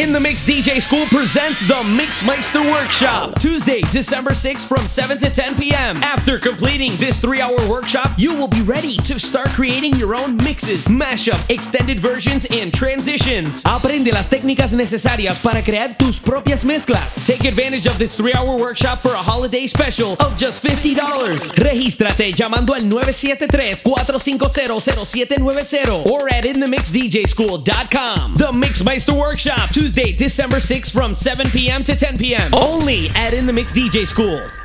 In the Mix DJ School presents the Mixmeister Workshop, Tuesday, December 6th from 7 to 10 p.m. After completing this 3-hour workshop, you will be ready to start creating your own mixes, mashups, extended versions, and transitions. Aprende las técnicas necesarias para crear tus propias mezclas. Take advantage of this 3-hour workshop for a holiday special of just $50. Regístrate llamando al 973-450-0790 or at inthemixdjschool.com. The Mixmeister Workshop, Tuesday, December 6th from 7 p.m. to 10 p.m. Only at In the Mix DJ School.